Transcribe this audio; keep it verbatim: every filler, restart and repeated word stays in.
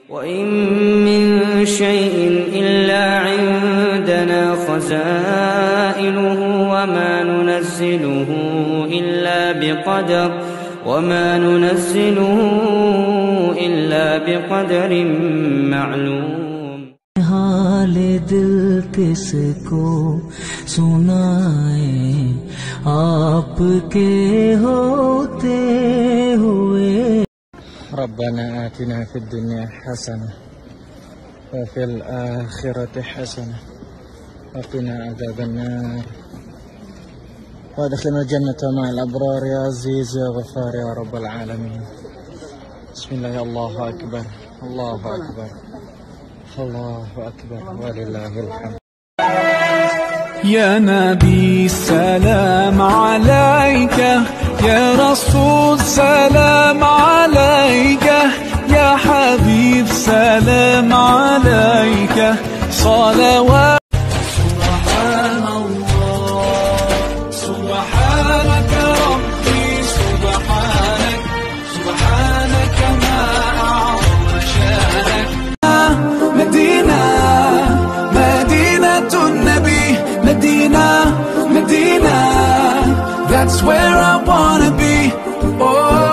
وإن من شيء إلا عندنا خزائنه وما ننزله إلا بقدر وما ننزله إلا بقدر معلوم. हाल दिल किसको सुनाए आपके होते हुए. ربنا آتنا في الدنيا حسنة وفي الآخرة حسنة وقنا عذاب النار وادخلنا الجنة مع الأبرار يا عزيز يا غفار يا رب العالمين. بسم الله. الله أكبر الله أكبر الله أكبر ولله الحمد. يا نبي سلام عليك، يا رسول سلام عليك، يا حبيب سلام عليك، صلوات. سبحان الله سبحانك ربي سبحانك سبحانك ما أعظم شانك. مدينة مدينة النبي مدينة مدينة that's where I wanna be. Oh